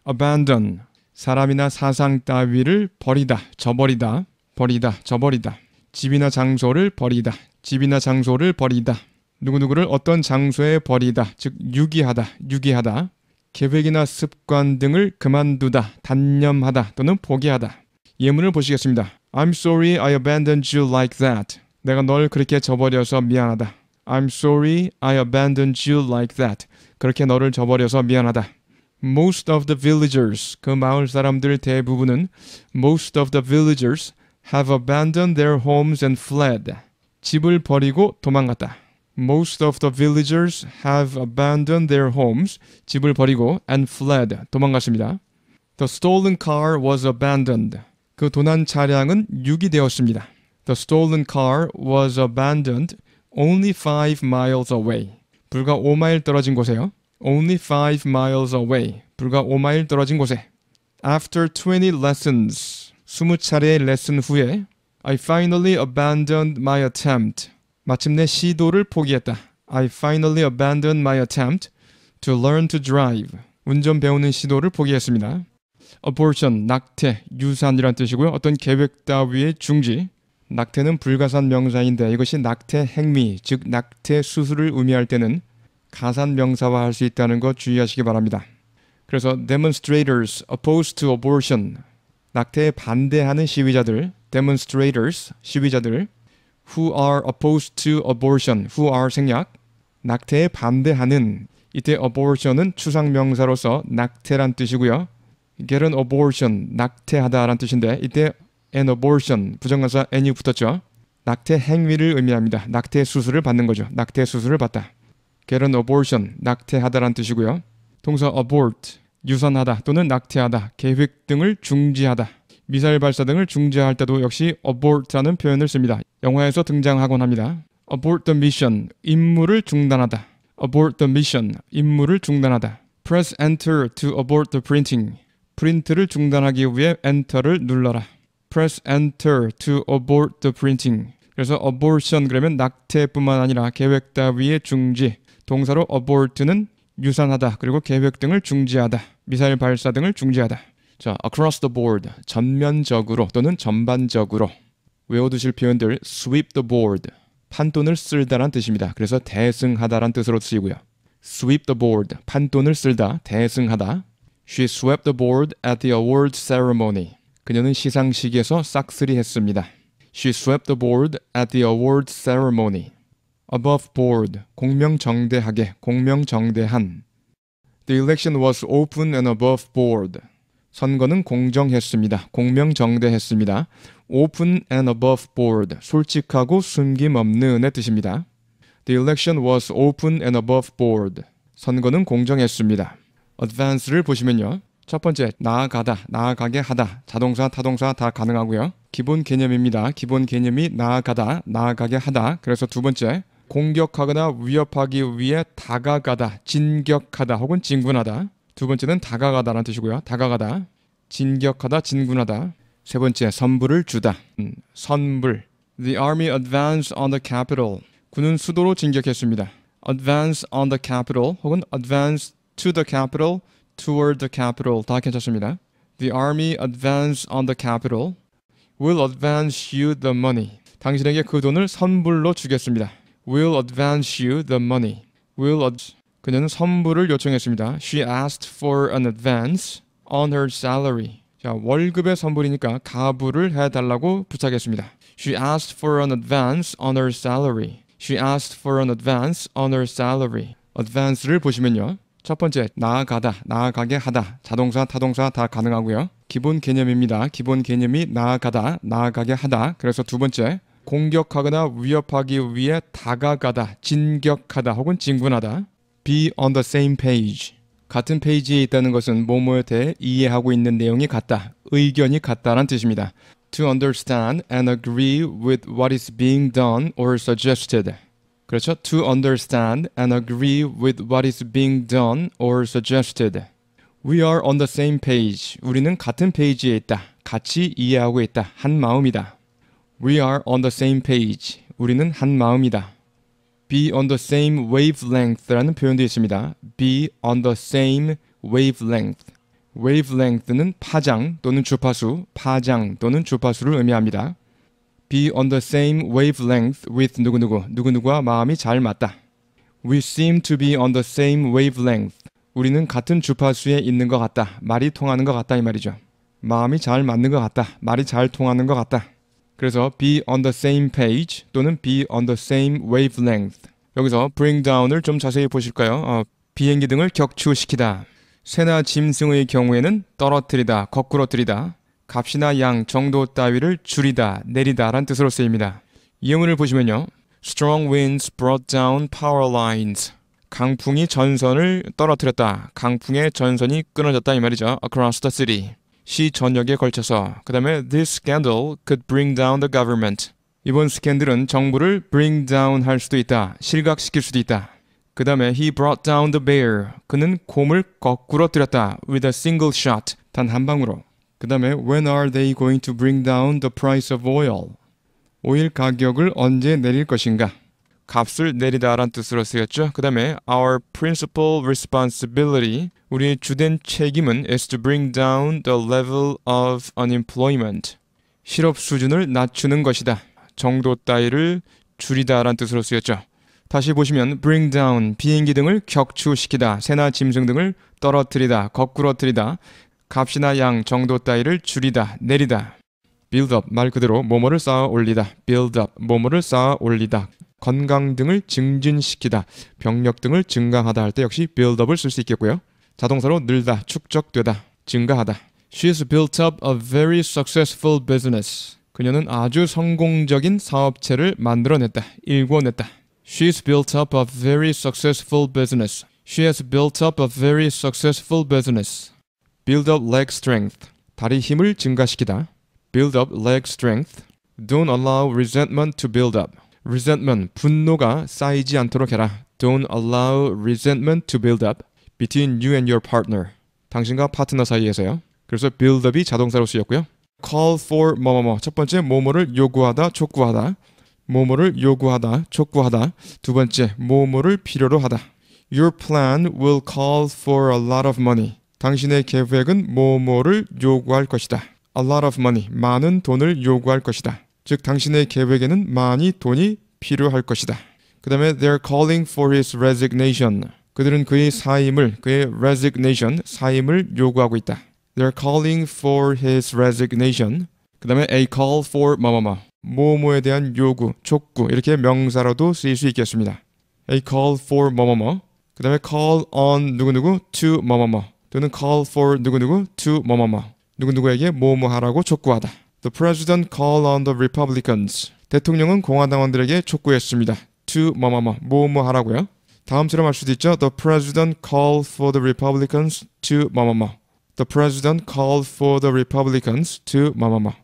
abandon, 사람이나 사상 따위를 버리다, 저버리다, 버리다, 저버리다. 집이나 장소를 버리다, 집이나 장소를 버리다. 누구누구를 어떤 장소에 버리다, 즉 유기하다, 유기하다. 계획이나 습관 등을 그만두다, 단념하다 또는 포기하다. 예문을 보시겠습니다. I'm sorry I abandoned you like that. 내가 널 그렇게 저버려서 미안하다. I'm sorry I abandoned you like that. 그렇게 너를 저버려서 미안하다. Most of the villagers, 그 마을 사람들 대부분은 Most of the villagers have abandoned their homes and fled. 집을 버리고 도망갔다. Most of the villagers have abandoned their homes. 집을 버리고 and fled. 도망갔습니다. The stolen car was abandoned. 그 도난 차량은 유기되었습니다. The stolen car was abandoned only 5 miles away. 불과 5마일 떨어진 곳에요. Only 5 miles away. 불과 5마일 떨어진 곳에. After 20 lessons. 20차례의 레슨 후에 I finally abandoned my attempt. 마침내 시도를 포기했다. I finally abandoned my attempt to learn to drive. 운전 배우는 시도를 포기했습니다. Abortion, 낙태, 유산이란 뜻이고요. 어떤 계획 따위의 중지. 낙태는 불가산 명사인데 이것이 낙태 행위, 즉 낙태 수술을 의미할 때는 가산 명사화할 수 있다는 것 주의하시기 바랍니다. 그래서 demonstrators opposed to abortion, 낙태에 반대하는 시위자들, demonstrators, 시위자들, who are opposed to abortion, who are 생략, 낙태에 반대하는, 이때 abortion은 추상명사로서 낙태란 뜻이고요. get an abortion, 낙태하다란 뜻인데 이때 an abortion, 부정관사 n이 붙었죠. 낙태 행위를 의미합니다. 낙태 수술을 받는 거죠. 낙태 수술을 받다. get an abortion, 낙태하다란 뜻이고요. 동사 abort, 유산하다 또는 낙태하다, 계획 등을 중지하다. 미사일 발사 등을 중지할 때도 역시 abort라는 표현을 씁니다. 영화에서 등장하곤 합니다. abort the mission, 임무를 중단하다. abort the mission, 임무를 중단하다. press enter to abort the printing, 프린트를 중단하기 위해 엔터를 눌러라. press enter to abort the printing. 그래서 abortion 그러면 낙태뿐만 아니라 계획 따위의 중지. 동사로 abort는 유산하다 그리고 계획 등을 중지하다. 미사일 발사 등을 중지하다. 자, across the board, 전면적으로 또는 전반적으로. 외워두실 표현들 sweep the board, 판돈을 쓸다란 뜻입니다. 그래서 대승하다란 뜻으로 쓰이고요. sweep the board, 판돈을 쓸다, 대승하다. She swept the board at the awards ceremony. 그녀는 시상식에서 싹쓸이 했습니다. She swept the board at the awards ceremony. Above board, 공명정대하게, 공명정대한. The election was open and above board. 선거는 공정했습니다. 공명정대했습니다. Open and above board, 솔직하고 숨김없는의 뜻입니다. The election was open and above board. 선거는 공정했습니다. advance를 보시면요. 첫 번째, 나아가다, 나아가게 하다. 자동사, 타동사 다 가능하고요. 기본 개념입니다. 기본 개념이 나아가다, 나아가게 하다. 그래서 두 번째, 공격하거나 위협하기 위해 다가가다, 진격하다 혹은 진군하다. 두 번째는 다가가다라는 뜻이고요. 다가가다, 진격하다, 진군하다. 세 번째, 선불을 주다. 선불. The army advanced on the capital. 군은 수도로 진격했습니다. advance on the capital 혹은 advance to the capital, toward the capital 다 괜찮습니다. The army advanced on the capital. Will advance you the money. 당신에게 그 돈을 선불로 주겠습니다. Will advance you the money. 그녀는 선불을 요청했습니다. She asked for an advance on her salary. 자, 월급의 선불이니까 가불을 해달라고 부탁했습니다. She asked for an advance on her salary. She asked for an advance on her salary. advance를 보시면요. 첫 번째, 나아가다, 나아가게 하다. 자동사, 타동사 다 가능하고요. 기본 개념입니다. 기본 개념이 나아가다, 나아가게 하다. 그래서 두 번째, 공격하거나 위협하기 위해 다가가다, 진격하다 혹은 진군하다. Be on the same page. 같은 페이지에 있다는 것은 뭐뭐에 대해 이해하고 있는 내용이 같다, 의견이 같다란 뜻입니다. To understand and agree with what is being done or suggested. 그렇죠? To understand and agree with what is being done or suggested. We are on the same page. 우리는 같은 페이지에 있다. 같이 이해하고 있다. 한 마음이다. We are on the same page. 우리는 한 마음이다. Be on the same wavelength라는 표현도 있습니다. Be on the same wavelength. wavelength는 파장 또는 주파수, 파장 또는 주파수를 의미합니다. Be on the same wavelength with 누구누구, 누구누구와 마음이 잘 맞다. We seem to be on the same wavelength. 우리는 같은 주파수에 있는 것 같다. 말이 통하는 것 같다 이 말이죠. 마음이 잘 맞는 것 같다. 말이 잘 통하는 것 같다. 그래서 be on the same page 또는 be on the same wavelength. 여기서 bring down을 좀 자세히 보실까요? 비행기 등을 격추시키다. 새나 짐승의 경우에는 떨어뜨리다, 거꾸러뜨리다. 값이나 양, 정도 따위를 줄이다, 내리다 라는 뜻으로 쓰입니다. 예문을 보시면요. Strong winds brought down power lines. 강풍이 전선을 떨어뜨렸다. 강풍의 전선이 끊어졌다 이 말이죠. Across the city. 시 전역에 걸쳐서. 그 다음에 This scandal could bring down the government. 이번 스캔들은 정부를 bring down 할 수도 있다. 실각시킬 수도 있다. 그 다음에 He brought down the bear. 그는 곰을 거꾸러뜨렸다. With a single shot. 단 한 방으로. 그 다음에 When are they going to bring down the price of oil? 오일 가격을 언제 내릴 것인가? 값을 내리다라는 뜻으로 쓰였죠. 그 다음에 Our principal responsibility, 우리의 주된 책임은 is to bring down the level of unemployment. 실업 수준을 낮추는 것이다. 정도 따위를 줄이다라는 뜻으로 쓰였죠. 다시 보시면 bring down, 비행기 등을 격추시키다, 새나 짐승 등을 떨어뜨리다, 거꾸러뜨리다, 값이나 양, 정도 따위를 줄이다, 내리다. build up, 말 그대로 뭐뭐를 쌓아 올리다. build up, 뭐뭐를 쌓아 올리다. 건강 등을 증진시키다, 병력 등을 증강하다 할 때 역시 build up을 쓸 수 있겠고요. 자동사로 늘다, 축적되다, 증가하다. She's built up a very successful business. 그녀는 아주 성공적인 사업체를 만들어냈다, 일궈냈다. She's built up a very successful business. She has built up a very successful business. Build up leg strength. 다리 힘을 증가시키다. Build up leg strength. Don't allow resentment to build up. resentment, 분노가 쌓이지 않도록 해라. Don't allow resentment to build up between you and your partner. 당신과 파트너 사이에서요. 그래서 build up이 자동사로 쓰였고요. call for 뭐뭐뭐. 첫 번째, 뭐뭐를 요구하다, 촉구하다. 뭐뭐를 요구하다, 촉구하다. 두 번째, 뭐뭐를 필요로 하다. Your plan will call for a lot of money. 당신의 계획은 뭐뭐를 요구할 것이다. A lot of money, 많은 돈을 요구할 것이다. 즉 당신의 계획에는 많이 돈이 필요할 것이다. 그 다음에 they're calling for his resignation. 그들은 그의 사임을, 그의 resignation, 사임을 요구하고 있다. They're calling for his resignation. 그 다음에 a call for 뭐뭐뭐. 뭐뭐에 대한 요구, 촉구 이렇게 명사로도 쓰일 수 있겠습니다. A call for 뭐뭐뭐. 그 다음에 call on 누구누구 to 뭐뭐뭐. 또는 call for 누구누구 to 뭐뭐뭐. 누구누구에게 뭐뭐하라고 촉구하다. The president called on the Republicans. 대통령은 공화당원들에게 촉구했습니다. To 뭐뭐뭐, 뭐뭐하라고요. 다음처럼 할 수도 있죠. The president called for the Republicans to 뭐뭐뭐. The president called for the Republicans to 뭐뭐뭐.